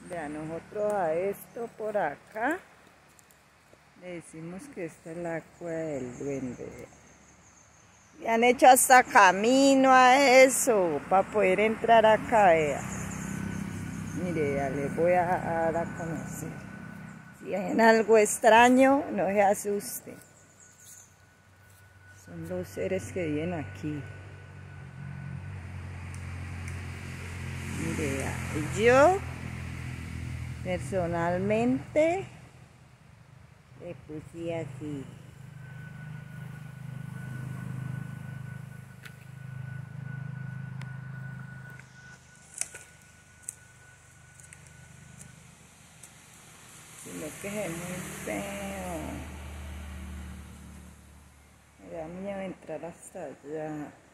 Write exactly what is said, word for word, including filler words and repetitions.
Vean, nosotros a esto por acá le decimos que esta es la cueva del duende. Le han hecho hasta camino a eso para poder entrar acá, vea. Mire, ya les voy a dar a conocer. Si ven algo extraño, no se asusten. Son los seres que viven aquí. Mire, yo personalmente le puse así. Sino que es muy feo. Me da miedo entrar hasta allá.